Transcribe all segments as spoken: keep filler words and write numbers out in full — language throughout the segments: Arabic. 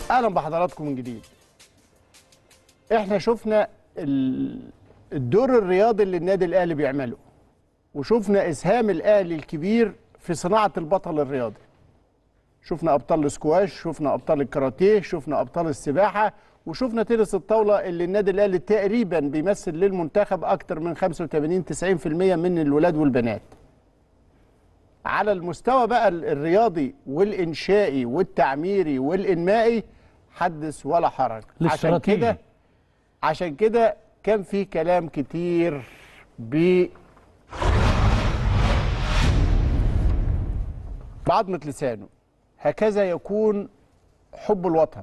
اهلا بحضراتكم من جديد. احنا شفنا الدور الرياضي اللي النادي الاهلي بيعمله، وشفنا اسهام الاهلي الكبير في صناعه البطل الرياضي. شفنا ابطال السكواش، شفنا ابطال الكاراتيه، شفنا ابطال السباحه، وشفنا تنس الطاوله اللي النادي الاهلي تقريبا بيمثل للمنتخب اكتر من خمسة وثمانين تسعين بالمئة من الولاد والبنات. على المستوى بقى الرياضي والانشائي والتعميري والانمائي حدث ولا حرج. عشان كده عشان كده كان في كلام كتير ب بعضمة لسانه. هكذا يكون حب الوطن.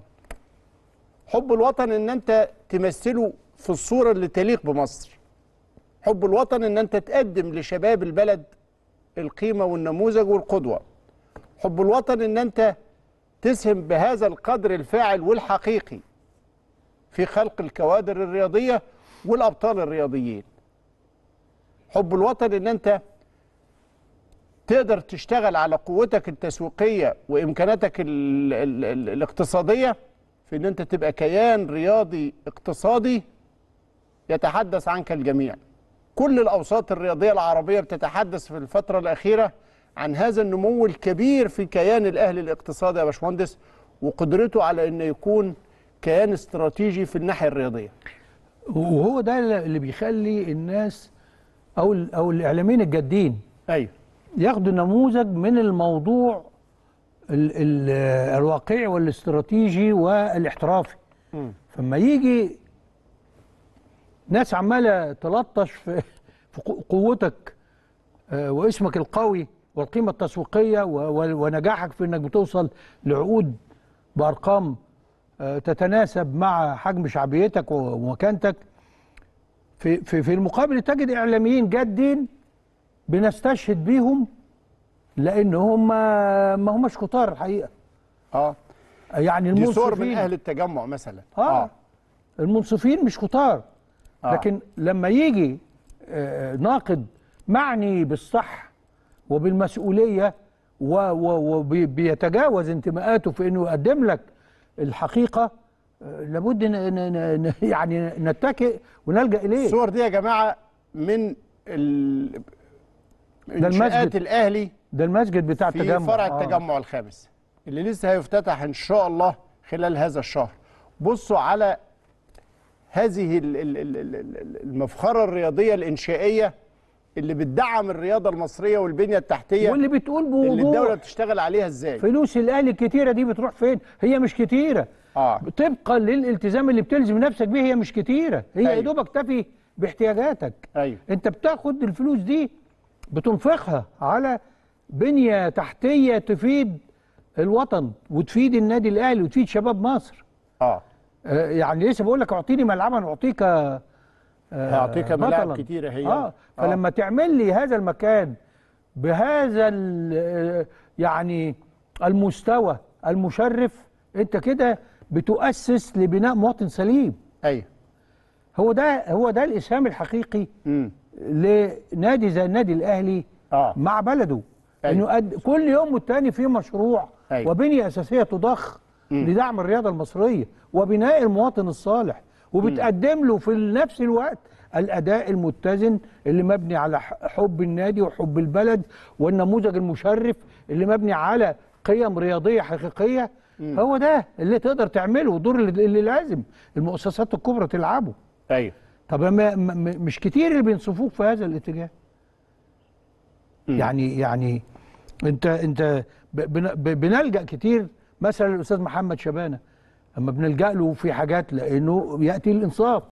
حب الوطن ان انت تمثله في الصورة اللي تليق بمصر. حب الوطن ان انت تقدم لشباب البلد القيمة والنموذج والقدوة. حب الوطن ان انت تسهم بهذا القدر الفاعل والحقيقي في خلق الكوادر الرياضية والأبطال الرياضيين. حب الوطن ان انت تقدر تشتغل على قوتك التسويقية وإمكاناتك ال ال ال الاقتصادية في ان انت تبقى كيان رياضي اقتصادي يتحدث عنك الجميع. كل الأوساط الرياضية العربية بتتحدث في الفترة الأخيرة عن هذا النمو الكبير في كيان الأهلي الاقتصادي يا باشمهندس، وقدرته على أن يكون كيان استراتيجي في الناحية الرياضية. وهو ده اللي بيخلي الناس أو أو الإعلاميين الجادين أيوه ياخدوا نموذج من الموضوع ال ال الواقعي والاستراتيجي والاحترافي. م. فما يجي ناس عماله تلطش في في قوتك واسمك القوي والقيمه التسويقيه ونجاحك في انك بتوصل لعقود بارقام تتناسب مع حجم شعبيتك ومكانتك، في في في المقابل تجد اعلاميين جادين بنستشهد بيهم لان هم ما هماش كتار الحقيقه. اه يعني المنصفين دي صور من اهل التجمع مثلا. اه, آه. المنصفين مش كتار. آه. لكن لما يجي آه ناقد معني بالصح وبالمسؤوليه وبيتجاوز انتماءاته في انه يقدم لك الحقيقه، آه لابد ن يعني نتكئ ونلجا اليه. الصور دي يا جماعه من ال انشاءات الاهلي، ده المسجد بتاع التجمع في فرع التجمع آه. الخامس اللي لسه هيفتتح ان شاء الله خلال هذا الشهر. بصوا على هذه المفخرة الرياضية الإنشائية اللي بتدعم الرياضة المصرية والبنية التحتية، واللي بتقول بوضوح اللي الدولة بتشتغل عليها ازاي. فلوس الأهلي الكتيرة دي بتروح فين؟ هي مش كتيرة. آه. طبقا للالتزام اللي بتلزم نفسك بيه هي مش كتيرة، هي يا أيوه. دوبك تفي باحتياجاتك. أيوه. أنت بتاخد الفلوس دي بتنفقها على بنية تحتية تفيد الوطن وتفيد النادي الأهلي وتفيد شباب مصر. آه. يعني لسه بقول لك اعطيني ملعبا اعطيك آه هيعطيك ملاعب كتيره هي. اه فلما آه. تعمل لي هذا المكان بهذا يعني المستوى المشرف، انت كده بتؤسس لبناء مواطن سليم. ايوه هو ده هو ده الاسهام الحقيقي م. لنادي زي النادي الاهلي آه. مع بلده. أيوة. انه قد كل يوم والتاني في مشروع. أيوة. وبنيه اساسيه تضخ م. لدعم الرياضه المصريه وبناء المواطن الصالح، وبتقدم له في نفس الوقت الاداء المتزن اللي مبني على حب النادي وحب البلد، والنموذج المشرف اللي مبني على قيم رياضيه حقيقيه. م. هو ده اللي تقدر تعمله، ودور اللي لازم المؤسسات الكبرى تلعبه. ايوه. طب ما مش كتير اللي بينصفوك في هذا الاتجاه. م. يعني يعني انت انت بنلجأ كتير مثلا الاستاذ محمد شبانه، اما بنلجأ له في حاجات لانه ياتي الانصاف.